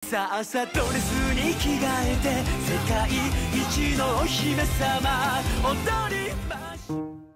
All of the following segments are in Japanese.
さあさドレスに着替えて世界一のお姫様踊りましょう。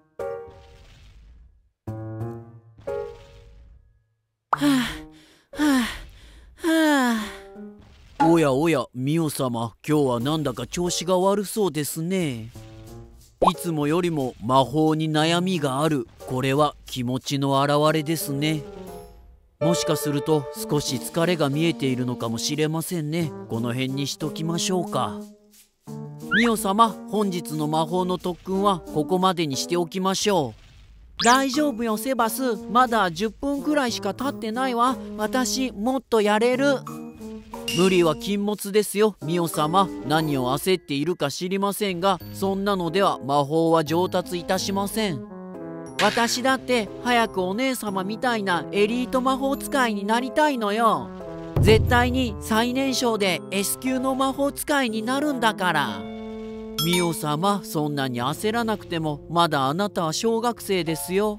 おやおや、ミオ様、今日はなんだか調子が悪そうですね。いつもよりも魔法に悩みがある。これは気持ちの表れですね。もしかすると少し疲れが見えているのかもしれませんね。この辺にしときましょうか。ミオ様、本日の魔法の特訓はここまでにしておきましょう。大丈夫よセバス、まだ10分くらいしか経ってないわ。私もっとやれる。無理は禁物ですよミオ様。何を焦っているか知りませんが、そんなのでは魔法は上達いたしません。私だって早くお姉様みたいなエリート魔法使いになりたいのよ。絶対に最年少で S 級の魔法使いになるんだから。ミオ様、そんなに焦らなくてもまだあなたは小学生ですよ。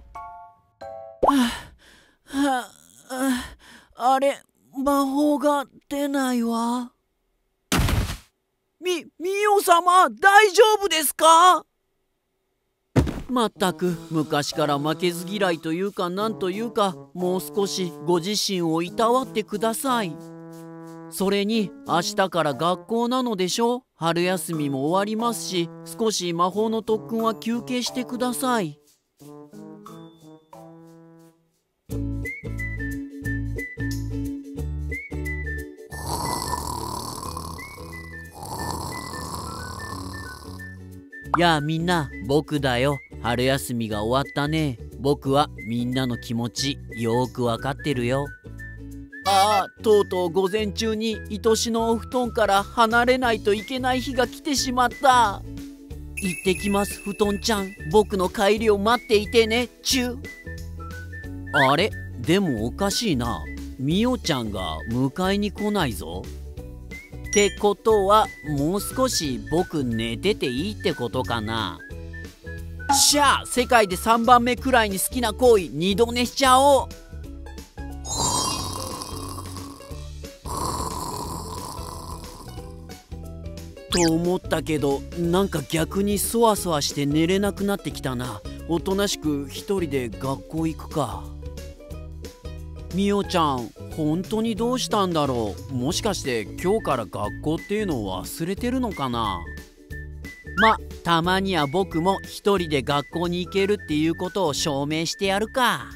あれ、魔法が出ないわ。ミオ様、大丈夫ですか？まったく昔から負けず嫌いというかなんというか、もう少しご自身をいたわってください。それに明日から学校なのでしょ。春休みも終わりますし、少し魔法の特訓は休憩してください。やあみんな、僕だよ。春休みが終わったね。僕はみんなの気持ちよーくわかってるよ。ああ、とうとう午前中に愛しのお布団から離れないといけない日が来てしまった。行ってきます布団ちゃん。僕の帰りを待っていてねチュ。あれ、でもおかしいな。ミオちゃんが迎えに来ないぞ。ってことはもう少し僕寝てていいってことかな。しゃあ、世界で3番目くらいに好きな行為2度寝しちゃおう。と思ったけど、なんか逆にそわそわして寝れなくなってきたな。おとなしく一人で学校行くか。ミオちゃん、本当にどうしたんだろう。もしかして今日から学校っていうのを忘れてるのかな。たまには僕も一人で学校に行けるっていうことを証明してやるか。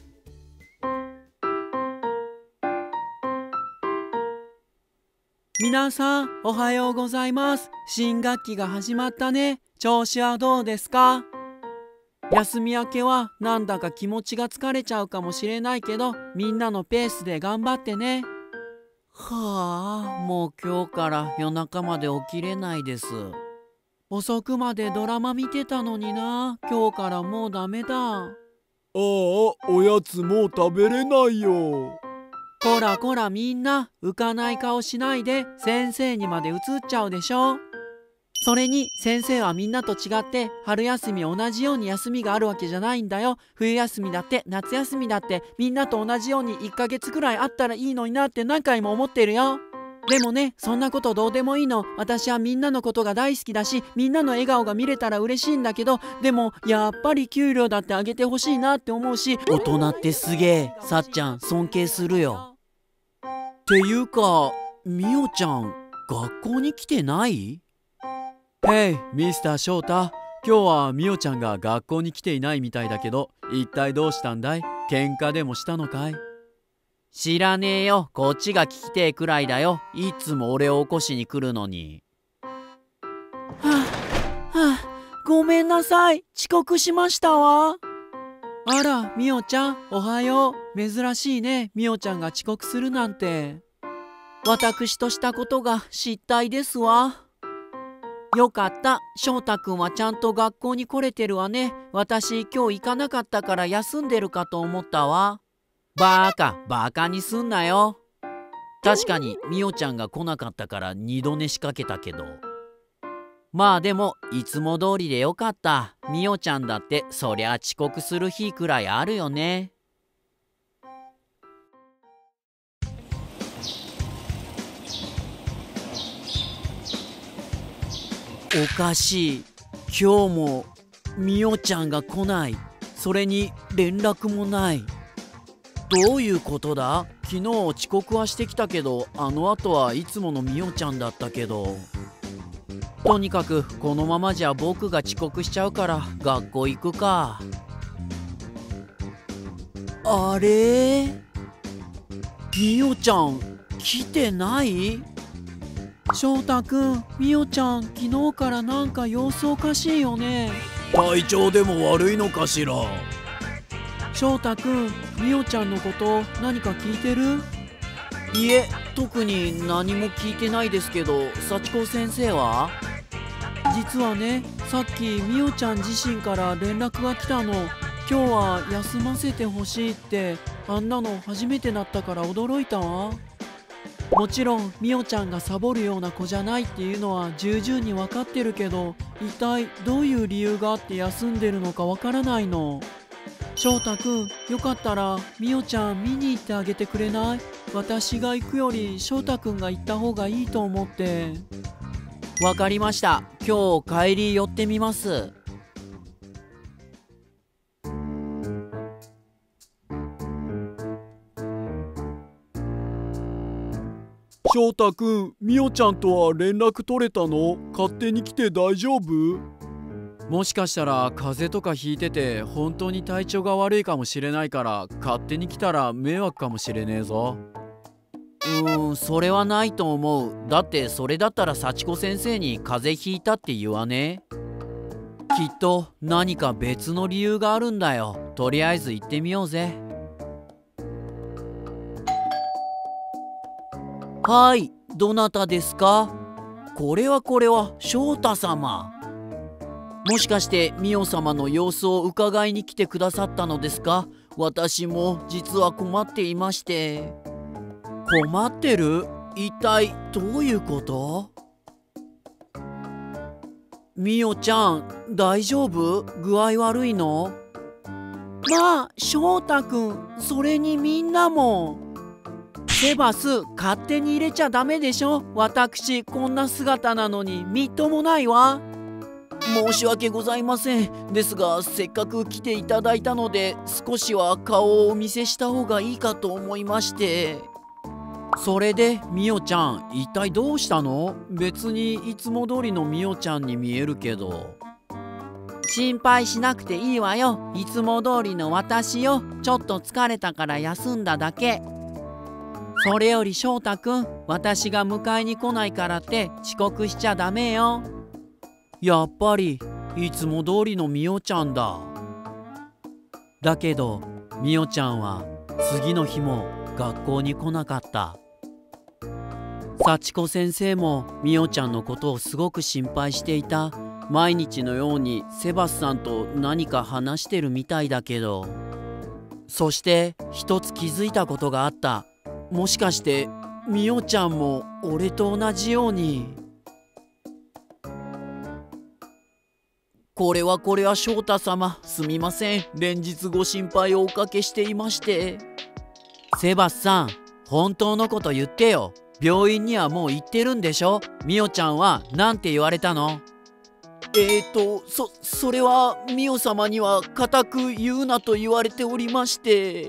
皆さんおはようございます。新学期が始まったね。調子はどうですか？休み明けはなんだか気持ちが疲れちゃうかもしれないけど、みんなのペースで頑張ってね。はあ、もう今日から夜中まで起きれないです。遅くまでドラマ見てたのにな。今日からもうダメだ。ああ、 おやつもう食べれないよ。 こらこらみんな、浮かない顔しないで。先生にまで移っちゃうでしょ。それに先生はみんなと違って春休み同じように休みがあるわけじゃないんだよ。冬休みだって夏休みだってみんなと同じように1ヶ月くらいあったらいいのになって何回も思ってるよ。でもね、そんなことどうでもいいの。私はみんなのことが大好きだし、みんなの笑顔が見れたら嬉しいんだけど、でもやっぱり給料だってあげてほしいなって思うし。大人ってすげえ。さっちゃん尊敬するよ。っていうか、ミオちゃん学校に来てない？ヘイミスター翔太、今日はミオちゃんが学校に来ていないみたいだけど、一体どうしたんだい？喧嘩でもしたのかい？知らねえよ。こっちが聞きてえくらいだよ。いつも俺を起こしに来るのに。ごめんなさい。遅刻しましたわ。あら、ミオちゃん、おはよう。珍しいね、ミオちゃんが遅刻するなんて。私としたことが失態ですわ。よかった。翔太くんはちゃんと学校に来れてるわね。私今日行かなかったから休んでるかと思ったわ。バカにすんなよ。確かにミオちゃんが来なかったから二度寝しかけたけど。まあでもいつも通りでよかった。ミオちゃんだってそりゃ遅刻する日くらいあるよね。 おかしい。今日もみおちゃんが来ない。それに連絡もない。どういうことだ？昨日遅刻はしてきたけど、あの後はいつものみおちゃんだったけど。とにかくこのままじゃ僕が遅刻しちゃうから学校行くか。あれ？みおちゃん来てない？翔太くん、みおちゃん昨日からなんか様子おかしいよね。 体調でも悪いのかしら。 翔太くん、みおちゃんのこと何か聞いてる？いえ、特に何も聞いてないですけど、幸子先生は？実はね、さっきみおちゃん自身から連絡が来たの。今日は休ませてほしいって。あんなの初めてだったから驚いたわ。もちろんみおちゃんがサボるような子じゃないっていうのは重々に分かってるけど、一体どういう理由があって休んでるのかわからないの。翔太くん、よかったらみおちゃん見に行ってあげてくれない？私が行くより翔太くんが行った方がいいと思って。わかりました。今日帰り寄ってみます。 翔太くん、みおちゃんとは連絡取れたの？勝手に来て大丈夫？ もしかしたら風邪とかひいてて本当に体調が悪いかもしれないから、勝手に来たら迷惑かもしれねえぞ。それはないと思う。だってそれだったら幸子先生に風邪ひいたって言わねえ？きっと何か別の理由があるんだよ。とりあえず行ってみようぜ。はい、どなたですか？これは翔太様。もしかしてみお様の様子を伺いに来てくださったのですか？私も実は困っていまして。困ってる？一体どういうこと？みおちゃん大丈夫？具合悪いの？まあ翔太くん、それにみんなも。セバス、勝手に入れちゃダメでしょ。私こんな姿なのにみっともないわ。申し訳ございません。ですがせっかく来ていただいたので、少しは顔をお見せした方がいいかと思いまして。それでみおちゃん一体どうしたの？別にいつも通りのみおちゃんに見えるけど。心配しなくていいわよ。いつも通りの私よ。ちょっと疲れたから休んだだけ。それより翔太くん、私が迎えに来ないからって遅刻しちゃダメよ。やっぱりいつも通りのみおちゃんだ。だけどみおちゃんは次の日も学校に来なかった。幸子先生もみおちゃんのことをすごく心配していた。毎日のようにセバスさんと何か話してるみたいだけど。そして一つ気づいたことがあった。もしかしてみおちゃんも俺と同じように。これは翔太様、すみません。連日ご心配をおかけしていまして。セバスさん、本当のこと言ってよ。病院にはもう行ってるんでしょ？みおちゃんはなんて言われたの？それはみお様には固く言うなと言われておりまして。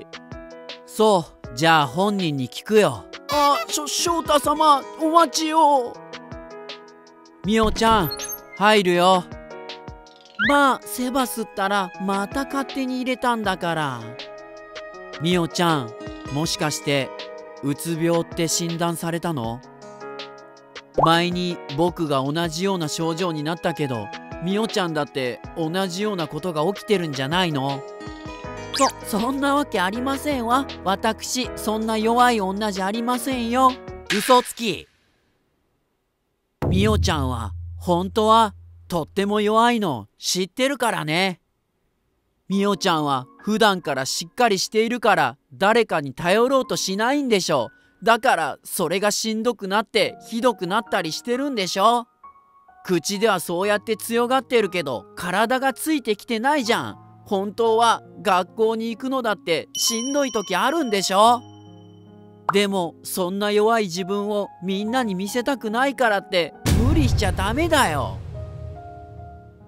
そう、じゃあ本人に聞くよ。翔太様、お待ちを。みおちゃん、入るよ。まあセバスったらまた勝手に入れたんだから。みおちゃん、もしかしてうつ病って診断されたの？前に僕が同じような症状になったけど、みおちゃんだって同じようなことが起きてるんじゃないの？そんなわけありませんわ。私そんな弱い女じゃありませんよ。嘘つき。みおちゃんは本当はとっても弱いの知ってるからね。みおちゃんは普段からしっかりしているから誰かに頼ろうとしないんでしょ。だからそれがしんどくなってひどくなったりしてるんでしょ。口ではそうやって強がってるけど体がついてきてないじゃん。本当は学校に行くのだってしんどい時あるんでしょ。でもそんな弱い自分をみんなに見せたくないからって無理しちゃダメだよ。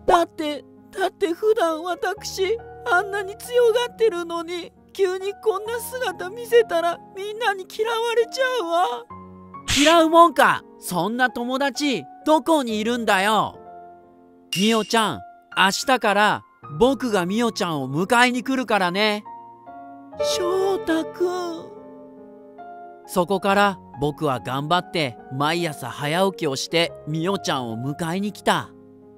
だって普段私あんなに強がってるのに、急にこんな姿見せたらみんなに嫌われちゃうわ。嫌うもんか。そんな友達どこにいるんだよ。みおちゃん、明日から僕がみおちゃんを迎えに来るからね。翔太くん。そこから僕は頑張って毎朝早起きをしてみおちゃんを迎えに来た。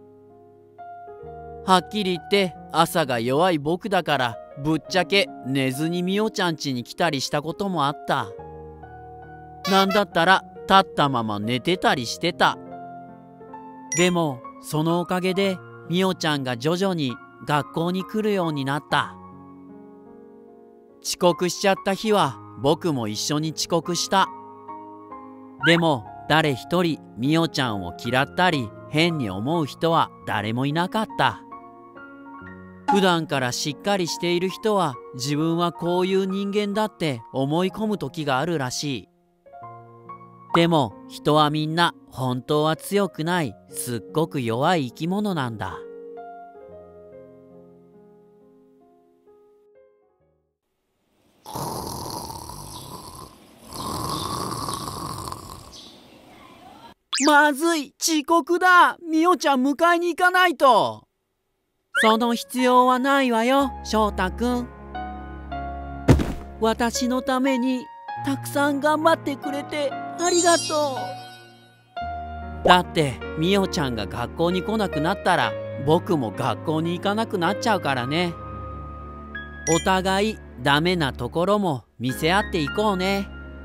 はっきり言って朝が弱い僕だから、ぶっちゃけ寝ずにみおちゃん家に来たりしたこともあった。なんだったら立ったまま寝てたりしてた。でもそのおかげでみおちゃんが徐々に学校に来るようになった。遅刻しちゃった日は僕も一緒に遅刻した。でも誰一人みおちゃんを嫌ったり変に思う人は誰もいなかった。普段からしっかりしている人は自分はこういう人間だって思い込む時があるらしい。でも人はみんな本当は強くない、すっごく弱い生き物なんだ。まずい、遅刻だ。みおちゃん迎えに行かないと。その必要はないわよ、翔太くん。私のためにたくさん頑張ってくれてありがとう。だってみおちゃんが学校に来なくなったら僕も学校に行かなくなっちゃうからね。お互いダメなところも見せ合っていこうね。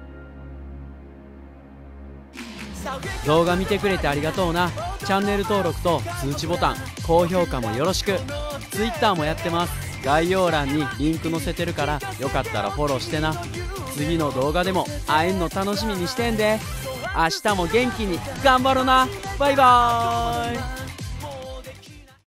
動画見てくれてありがとうな。チャンネル登録と通知ボタン、高評価もよろしく。 Twitter もやってます。概要欄にリンク載せてるからよかったらフォローしてな。次の動画でも会えんの楽しみにしてんで。明日も元気に頑張ろな。バイバーイ。